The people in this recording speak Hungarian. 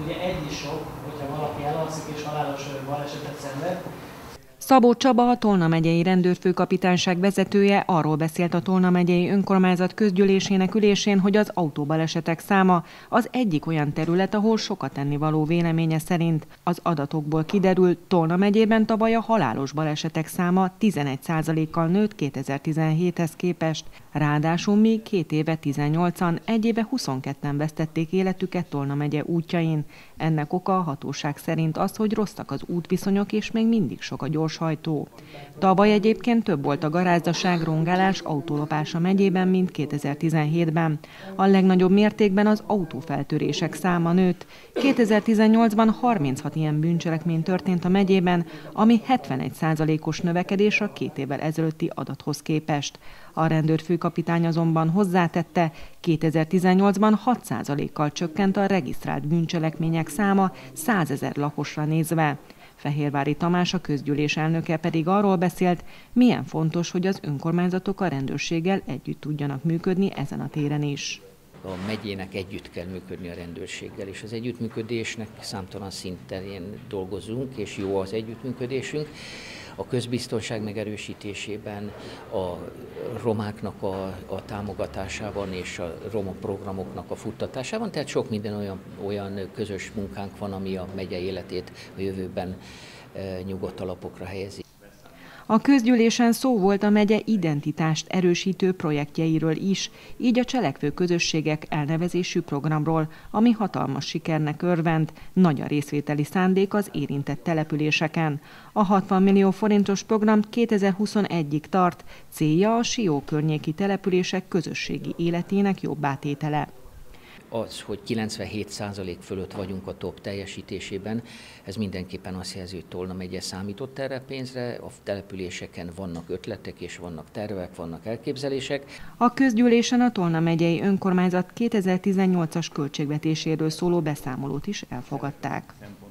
ugye egy is sok, hogyha valaki elalszik és halálos balesetet szenved. Szabó Csaba, a Tolna megyei rendőrfőkapitányság vezetője arról beszélt a Tolna megyei önkormányzat közgyűlésének ülésén, hogy az autóbalesetek száma az egyik olyan terület, ahol sokat tennivaló véleménye szerint. Az adatokból kiderül, Tolna megyében tavaly a halálos balesetek száma 11%-kal nőtt 2017-hez képest. Ráadásul még 2 éve 18-an, egy éve 22-en vesztették életüket Tolna megye útjain. Ennek oka a hatóság szerint az, hogy rosszak az útviszonyok és még mindig sok a gyorshajtó. Tavaly egyébként több volt a garázdaság, rongálás, autólopás a megyében, mint 2017-ben. A legnagyobb mértékben az autófeltörések száma nőtt. 2018-ban 36 ilyen bűncselekmény történt a megyében, ami 71%-os növekedés a 2 évvel ezelőtti adathoz képest. A rendőrfőkapitány azonban hozzátette, 2018-ban 6%-kal csökkent a regisztrált bűncselekmények száma 100 000 lakosra nézve. Fehérvári Tamás, a közgyűlés elnöke pedig arról beszélt, milyen fontos, hogy az önkormányzatok a rendőrséggel együtt tudjanak működni ezen a téren is. A megyének együtt kell működni a rendőrséggel, és az együttműködésnek számtalan szinten dolgozunk, és jó az együttműködésünk. A közbiztonság megerősítésében, a romáknak a támogatásában és a roma programoknak a futtatásában, tehát sok minden olyan közös munkánk van, ami a megye életét a jövőben nyugodt alapokra helyezi. A közgyűlésen szó volt a megye identitást erősítő projektjeiről is, így a Cselekvő Közösségek elnevezésű programról, ami hatalmas sikernek örvend, nagy a részvételi szándék az érintett településeken. A 60 millió forintos program 2021-ig tart, célja a Sió környéki települések közösségi életének jobbátétele. Az, hogy 97% fölött vagyunk a top teljesítésében, ez mindenképpen azt jelzi, hogy Tolna megye számított erre pénzre, a településeken vannak ötletek és vannak tervek, vannak elképzelések. A közgyűlésen a Tolna megyei önkormányzat 2018-as költségvetéséről szóló beszámolót is elfogadták.